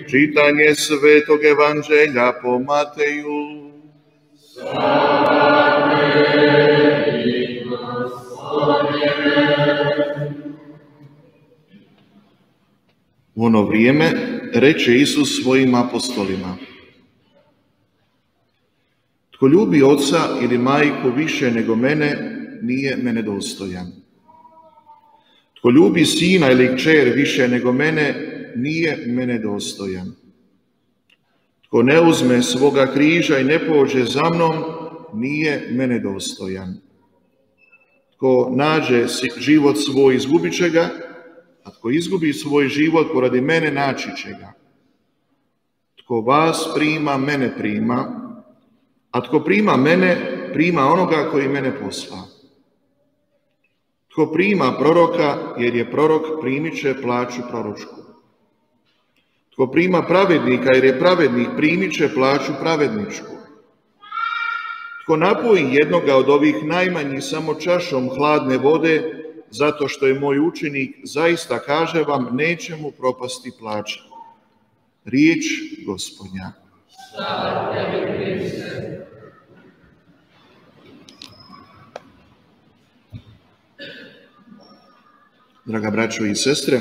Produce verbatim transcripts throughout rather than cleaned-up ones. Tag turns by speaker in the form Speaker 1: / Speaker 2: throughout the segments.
Speaker 1: Čitanje Svetog Evanđelja po Mateju.
Speaker 2: Slava tebi, Gospodine.
Speaker 1: U ono vrijeme reče Isus svojim apostolima: Tko ljubi oca ili majku više nego mene, nije mene dostojan. Tko ljubi sina ili kćer više nego mene, nije mene dostojan. Tko ne uzme svoga križa i ne pođe za mnom, nije mene dostojan. Tko nađe život svoj, izgubit će ga, a tko izgubi svoj život poradi mene, naći će ga. Tko vas prima, mene prima, a tko prima mene, prima onoga koji mene posla. Tko prima proroka, jer je prorok, primit će plaću proročku. Tko prima pravednika, jer je pravednik, primit će plaću pravedničku. Tko napoji jednoga od ovih najmanjih samo čašom hladne vode, zato što je moj učenik, zaista kaže vam, neće mu propasti plaća. Riječ Gospodnja.
Speaker 2: Slava tebi, Kriste.
Speaker 1: Draga braćo i sestre,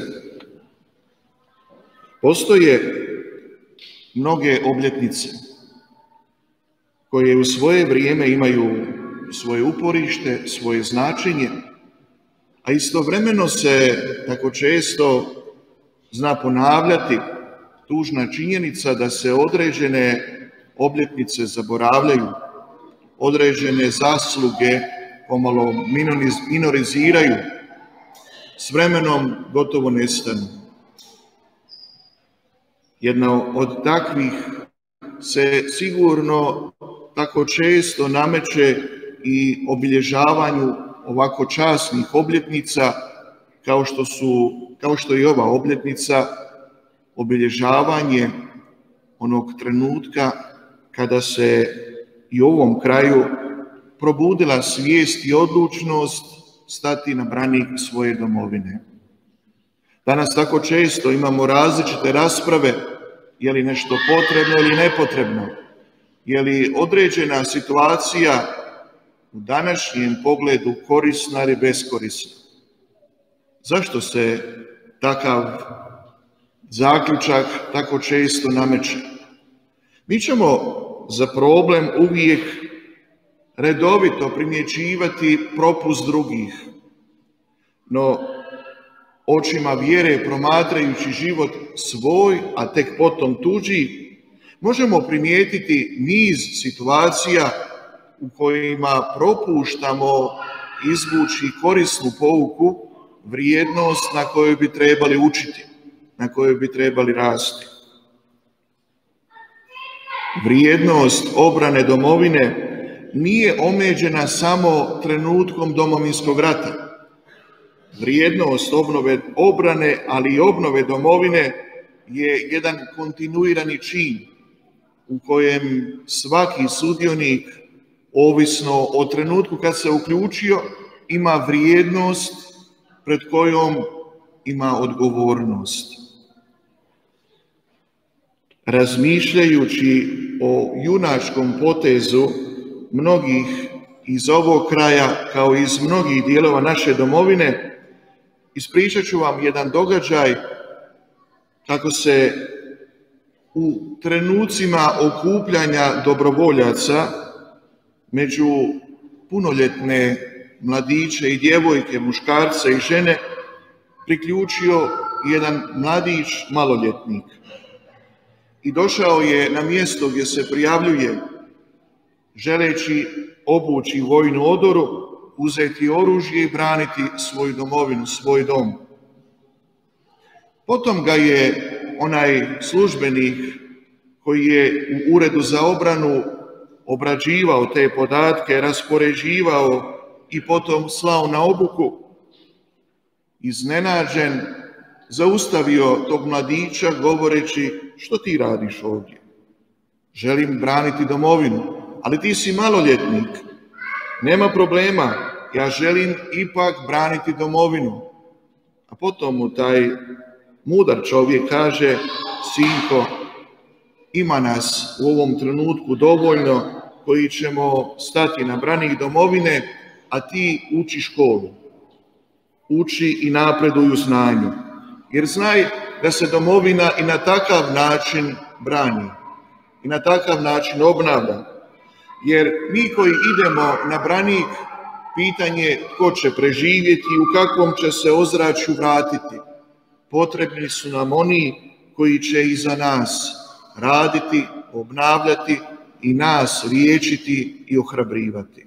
Speaker 1: postoje mnoge obljetnice koje u svoje vrijeme imaju svoje uporište, svoje značenje, a istovremeno se tako često zna ponavljati tužna činjenica da se određene obljetnice zaboravljaju, određene zasluge pomalo minoriziraju, s vremenom gotovo nestanu. Jedna od takvih se sigurno tako često nameće i obilježavanju ovako časnih obljetnica, kao što su, kao što je ova obljetnica, obilježavanje onog trenutka kada se i u ovom kraju probudila svijest i odlučnost stati na branik svoje domovine. Danas tako često imamo različite rasprave, je li nešto potrebno ili nepotrebno, je li određena situacija u današnjem pogledu korisna ili beskorisna. Zašto se takav zaključak tako često nameće? Mi ćemo za problem uvijek redovito primjećivati propust drugih, no očima vjere promatrajući život svoj, a tek potom tuđi, možemo primijetiti niz situacija u kojima propuštamo izvući korisnu pouku, vrijednost na kojoj bi trebali učiti, na kojoj bi trebali rasti. Vrijednost obrane domovine nije omeđena samo trenutkom Domovinskog rata. Vrijednost obnove, obrane, ali i obnove domovine je jedan kontinuirani čin u kojem svaki sudionik, ovisno o trenutku kad se uključio, ima vrijednost pred kojom ima odgovornost. Razmišljajući o junačkom potezu mnogih iz ovog kraja, kao i iz mnogih dijelova naše domovine, ispričat ću vam jedan događaj kako se u trenucima okupljanja dobrovoljaca među punoljetne mladiće i djevojke, muškarce i žene priključio jedan mladić maloljetnik. I došao je na mjesto gdje se prijavljuje, želeći obući vojnu odoru, uzeti oružje i braniti svoju domovinu, svoj dom. Potom ga je onaj službenik koji je u Uredu za obranu obrađivao te podatke, raspoređivao i potom slao na obuku, iznenađen, zaustavio tog mladića govoreći: što ti radiš ovdje? Želim braniti domovinu, ali ti si maloljetnik. Nema problema, ja želim ipak braniti domovinu. A potom mu taj Mudar čovjek kaže: sinko, ima nas u ovom trenutku dovoljno koji ćemo stati na branik domovine, a ti uči školu. Uči i napreduj u znanju. Jer znaj da se domovina i na takav način brani. I na takav način obnavlja. Jer mi koji idemo na branik, pitanje tko će preživjeti i u kakvom će se ozračju vratiti. Potrebni su nam oni koji će iza nas raditi, obnavljati i nas liječiti i ohrabrivati.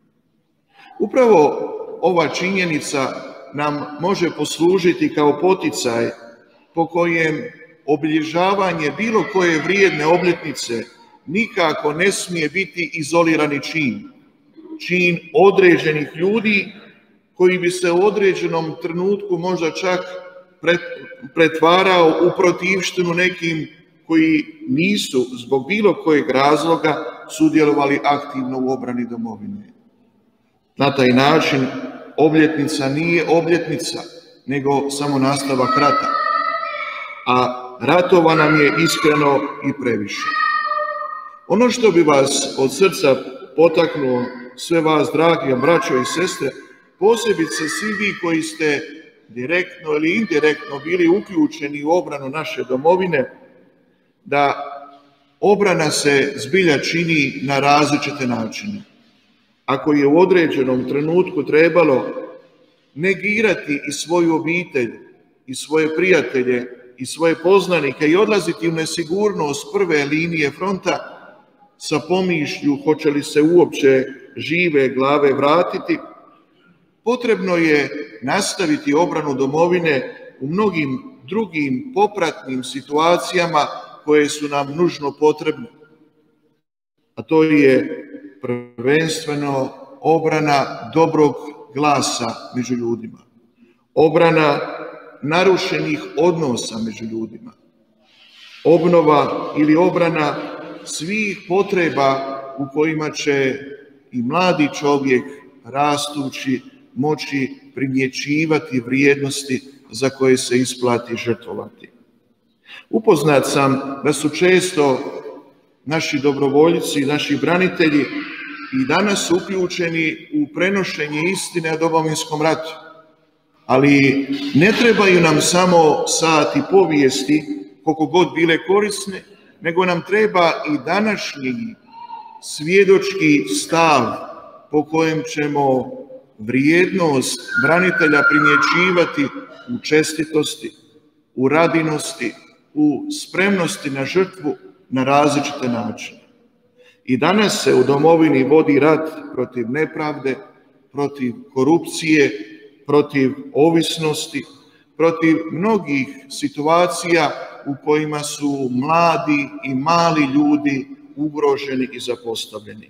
Speaker 1: Upravo ova činjenica nam može poslužiti kao poticaj po kojem obilježavanje bilo koje vrijedne obljetnice nikako ne smije biti izolirani čin. Čin određenih ljudi koji bi se u određenom trenutku možda čak pretvarao u protivštinu nekim koji nisu zbog bilo kojeg razloga sudjelovali aktivno u obrani domovine. Na taj način obljetnica nije obljetnica, nego samo nastavak rata. A ratova nam je iskreno i previše. Ono što bi vas od srca potaknuo, sve vas, dragi braćo i sestre, posebice svi vi koji ste direktno ili indirektno bili uključeni u obranu naše domovine, da obrana se zbilja čini na različite načine. Ako je u određenom trenutku trebalo negirati i svoju obitelj, i svoje prijatelje, i svoje poznanike i odlaziti u nesigurnost prve linije fronta sa pomišlju hoće li se uopće žive glave vratiti, potrebno je nastaviti obranu domovine u mnogim drugim popratnim situacijama koje su nam nužno potrebne. A to je prvenstveno obrana dobrog glasa među ljudima. Obrana narušenih odnosa među ljudima. Obnova ili obrana svih potreba u kojima će i mladi čovjek rastući moći primjećivati vrijednosti za koje se isplati žrtvovati. Upoznat sam da su često naši dobrovoljci, naši branitelji i danas uključeni u prenošenje istine o Domovinskom ratu. Ali ne trebaju nam samo sati povijesti, koliko god bile korisne, nego nam treba i današnji svjedočki stav po kojem ćemo vrijednost branitelja primjećivati u čestitosti, u radinosti, u spremnosti na žrtvu na različite načine. I danas se u domovini vodi rat protiv nepravde, protiv korupcije, protiv ovisnosti, protiv mnogih situacija u kojima su mladi i mali ljudi ugroženi i zapostavljeni.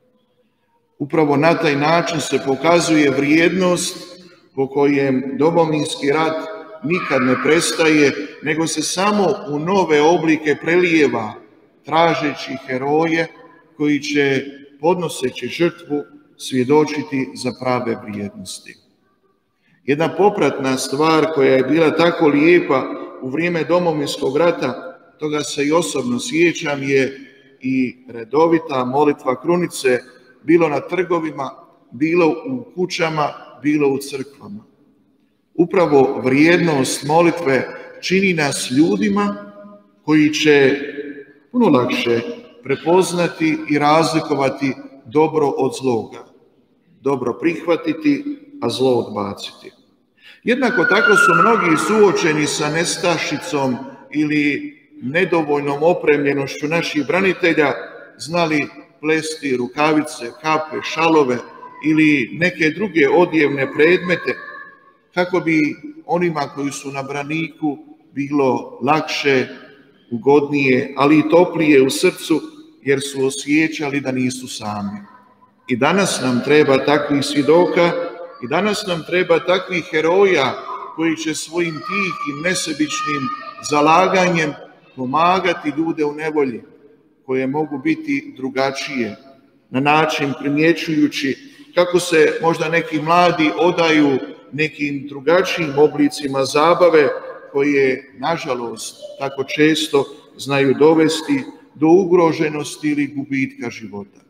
Speaker 1: Upravo na taj način se pokazuje vrijednost po kojem Domovinski rat nikad ne prestaje, nego se samo u nove oblike prelijeva, tražeći heroje koji će, podnoseći žrtvu, svjedočiti za prave vrijednosti. Jedna popratna stvar koja je bila tako lijepa u vrijeme Domovinskog rata, toga se i osobno sjećam, je i redovita molitva krunice, bilo na trgovima, bilo u kućama, bilo u crkvama. Upravo vrijednost molitve čini nas ljudima koji će puno lakše prepoznati i razlikovati dobro od zloga, dobro prihvatiti, a zlo odbaciti. Jednako tako su mnogi suočeni sa nestašicom ili nedovoljnom opremljenošću naših branitelja znali plesti rukavice, kape, šalove ili neke druge odjevne predmete kako bi onima koji su na braniku bilo lakše, ugodnije, ali i toplije u srcu jer su osjećali da nisu sami. I danas nam treba takvih svjedoka i danas nam treba takvih heroja koji će svojim tihim, nesebičnim zalaganjem pomagati ljude u nevolji, koje mogu biti drugačije, na način primjećujući kako se možda neki mladi odaju nekim drugačijim oblicima zabave, koje, nažalost, tako često znaju dovesti do ugroženosti ili gubitka života.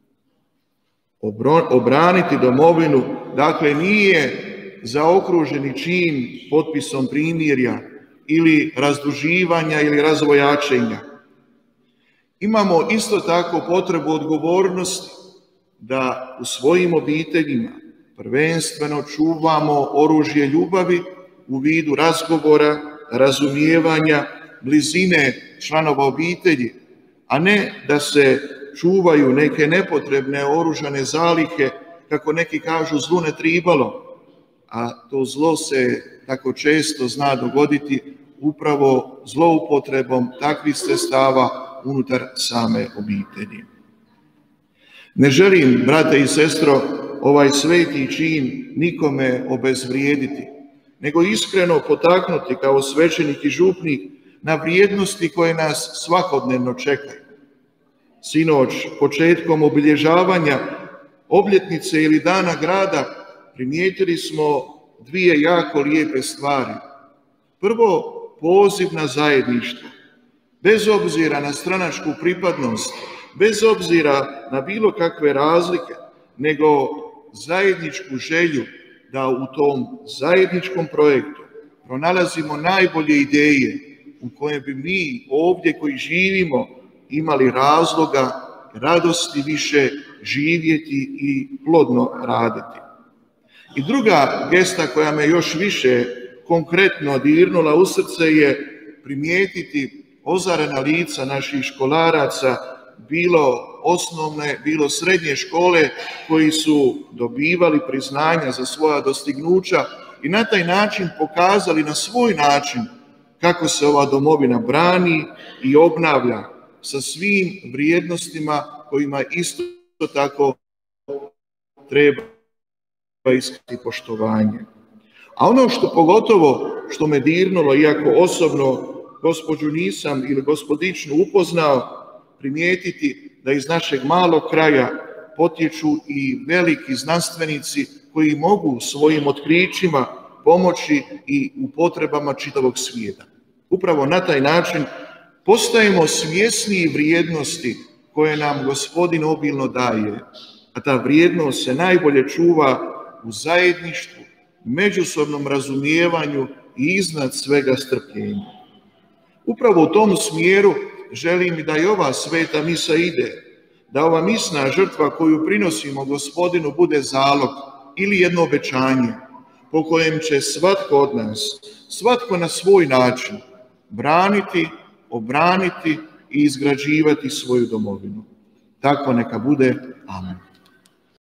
Speaker 1: Obraniti domovinu, dakle, nije zaokruženi čin potpisom primirja ili razduživanja ili razvojačenja. Imamo isto tako potrebu odgovornosti da u svojim obiteljima prvenstveno čuvamo oružje ljubavi u vidu razgovora, razumijevanja, blizine članova obitelji, a ne da se čuvaju neke nepotrebne oružane zalihe, kako neki kažu zlu ne tribalo, a to zlo se tako često zna dogoditi upravo zloupotrebom takvih sredstava unutar same obitelji. Ne želim, brate i sestro, ovaj sveti čin nikome obezvrijediti, nego iskreno potaknuti kao svećenik i župnik na vrijednosti koje nas svakodnevno čekaju. Sinoć, početkom obilježavanja obljetnice ili dana grada, primijetili smo dvije jako lijepe stvari. Prvo, poziv na zajedništvo. Bez obzira na stranačku pripadnost, bez obzira na bilo kakve razlike, nego zajedničku želju da u tom zajedničkom projektu pronalazimo najbolje ideje u koje bi mi ovdje koji živimo imali razloga, radosti više živjeti i plodno raditi. I druga gesta koja me još više konkretno dirnula u srce je primijetiti ozarena lica naših školaraca, bilo osnovne, bilo srednje škole, koji su dobivali priznanja za svoja dostignuća i na taj način pokazali na svoj način kako se ova domovina brani i obnavlja sa svim vrijednostima kojima isto tako treba iskati poštovanje. A ono što pogotovo što me dirnulo, iako osobno gospođu nisam ili gospodičnu upoznao, primijetiti da iz našeg malog kraja potječu i veliki znanstvenici koji mogu svojim otkrićima pomoći i u potrebama čitavog svijeta. Upravo na taj način postajemo svjesniji vrijednosti koje nam Gospodin obilno daje, a ta vrijednost se najbolje čuva u zajedništvu, međusobnom razumijevanju i iznad svega strpljenju. Upravo u tom smjeru želim da i ova sveta misa ide, da ova misna žrtva koju prinosimo Gospodinu bude zalog ili jedno obećanje po kojem će svatko od nas, svatko na svoj način braniti, obraniti i izgrađivati svoju domovinu. Tako neka bude. Amen.